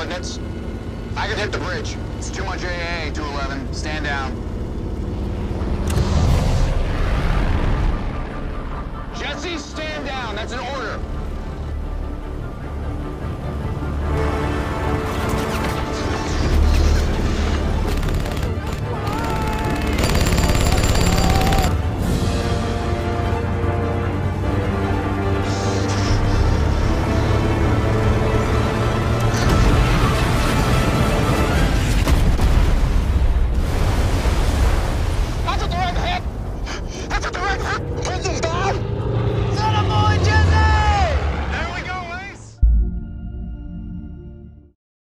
coordinates. I can hit the bridge. It's too much AA, 211. Stand down. Jesse, stand down. That's an order.